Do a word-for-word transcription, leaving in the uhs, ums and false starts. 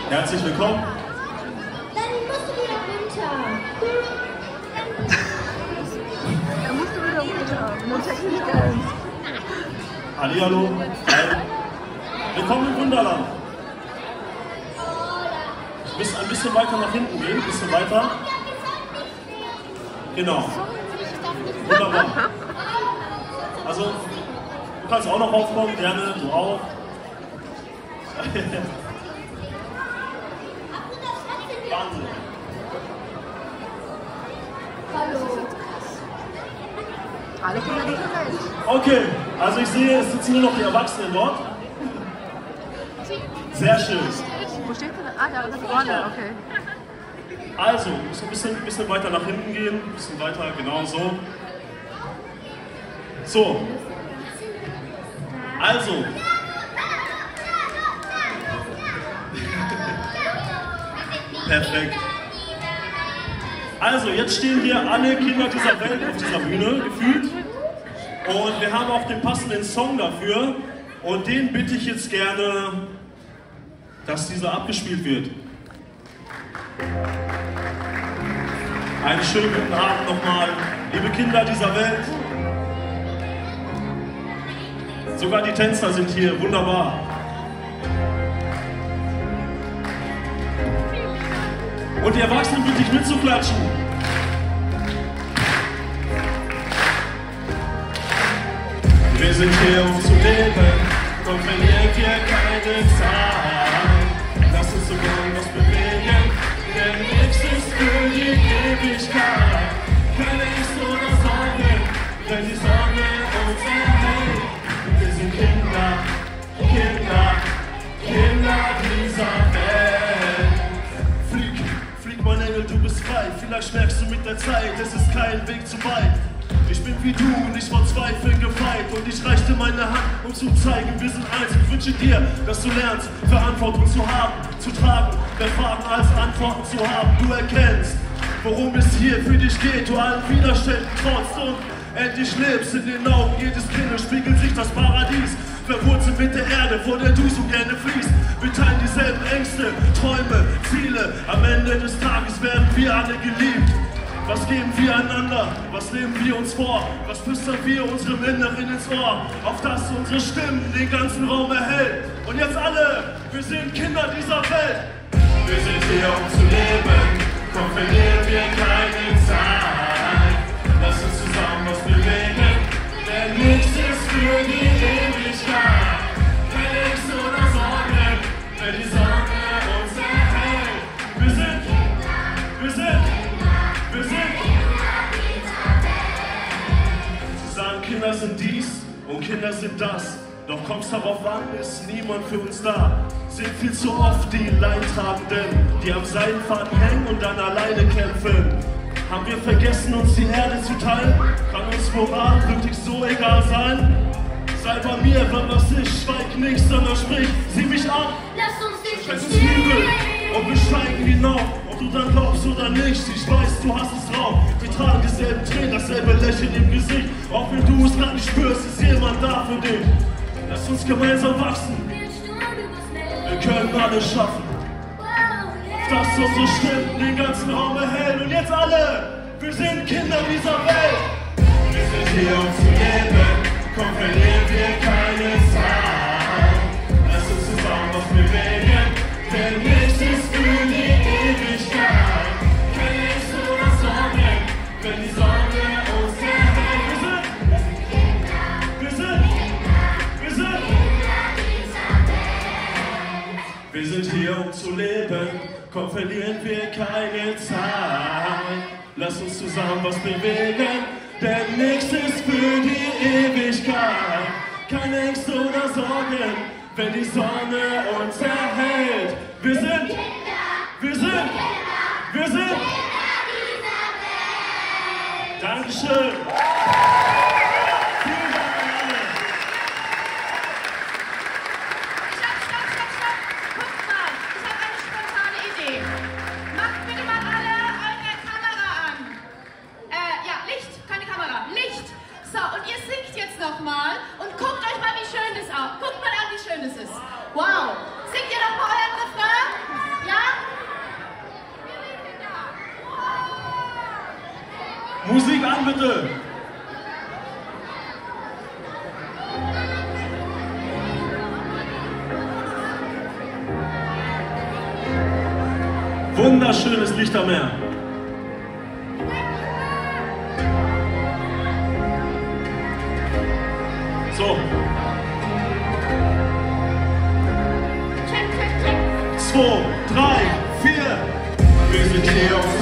Herzlich willkommen. Dann musst du wieder runter. Dann musst du wieder runter. Runter hinstellen. Hallihallo. Willkommen im Wunderland. Du musst ein bisschen weiter nach hinten gehen, ein bisschen weiter. Genau. Wunderbar. Also, du kannst auch noch aufkommen, gerne, du auch. Wahnsinn. Hallo. Alle Kinder dieser Welt. Okay, also ich sehe, es sitzen nur noch die Erwachsenen dort. Sehr schön. Wo steht denn? Ah, da ist vorne, okay. Also, du musst ein bisschen, bisschen weiter nach hinten gehen, ein bisschen weiter, genau so. So. Also. Perfekt. Also, jetzt stehen hier alle Kinder dieser Welt auf dieser Bühne, gefühlt. Und wir haben auch den passenden Song dafür. Und den bitte ich jetzt gerne, dass dieser abgespielt wird. Einen schönen guten Abend nochmal, liebe Kinder dieser Welt. Sogar die Tänzer sind hier, wunderbar. Und die Erwachsenen bitte ich mitzuklatschen. Wir sind hier, um zu leben, und verliert hier keine Zeit. Lass uns sogar was bewegen, denn nichts ist für die Ewigkeit. Keine Angst oder Sorge, wenn die Sonne uns erhält. Wir sind Kinder, Kinder, Kinder dieser Welt. Flieg, flieg mein Engel, du bist frei. Vielleicht merkst du mit der Zeit, es ist kein Weg zu weit. Ich bin wie du, nicht vor Zweifeln gefeit. Und ich reichte meine Hand, um zu zeigen, wir sind eins. Ich wünsche dir, dass du lernst, Verantwortung zu haben, zu tragen, der Fragen als Antworten zu haben. Du erkennst, worum es hier für dich geht. Du allen Widerständen trotzt und endlich lebst. In den Augen jedes Kindes spiegelt sich das Paradies. Verwurzelt mit der Erde, vor der du so gerne fließt. Wir teilen dieselben Ängste, Träume, Ziele. Am Ende des Tages werden wir alle geliebt. Was geben wir einander? Was nehmen wir uns vor? Was flüstern wir unserem Inneren ins Ohr? Auf das unsere Stimmen den ganzen Raum erhält. Und jetzt alle, wir sind Kinder dieser Welt. Wir sind hier, um zu leben, doch verlieren wir keine Zeit. Lass uns zusammen was bewegen, denn nichts ist für die Ewigkeit. Keine Ängste oder Sorgen, wenn die Sonne uns erhält. Wir sind, wir sind, wir sind Sie sagen, Kinder sind dies und Kinder sind das. Doch kommt's darauf an, ist niemand für uns da. Sind viel zu oft die Leidtragenden, die am Seilfaden hängen und dann alleine kämpfen. Haben wir vergessen, uns die Erde zu teilen? Kann uns Moral wirklich so egal sein? Sei bei mir, wenn was ist, schweig nicht, sondern sprich, sieh mich an. Lass uns nicht Es ist Hügel stehen. und wir steigen hinauf. Ob du dann glaubst oder nicht, ich weiß, du hast es drauf. Wir tragen dieselben Tränen, dasselbe Lächeln im Gesicht. Auch wenn du es gar nicht spürst, ist jemand da für dich. Lass uns gemeinsam wachsen, wir können alles schaffen. Dass unsere Stimmen den ganzen Raum erhellen. Und jetzt alle, wir sind Kinder dieser Welt. Wir sind hier, um zu leben, komm, verlieren wir keine Zeit. Lass uns zusammen was bewegen, denn nichts ist für die Ewigkeit. Keine Ängste oder Sorgen, wenn die Sonne uns erhält. Wir sind, wir sind, wir sind, wir sind hier, um zu leben, komm, verlieren wir keine Zeit. Lass uns zusammen was bewegen, denn nichts ist für die Ewigkeit. Keine Ängste oder Sorgen, wenn die Sonne uns erhält. Wir sind, wir sind, wir sind. Dankeschön. Vielen Dank an alle. Stopp, stopp, stopp, stopp. Guckt mal, ich habe eine spontane Idee. Macht bitte mal alle eure Kamera an. Äh, ja, Licht, keine Kamera, Licht. So, und ihr singt jetzt nochmal und guckt euch mal, wie schön das ist. Guckt mal an, wie schön das ist. Wow. Singt ihr doch mal euren Refrain? Applaus bitte. Wunderschönes Lichtermeer. So. Check, check, check. Zwei, drei, vier. Wir sind hier auf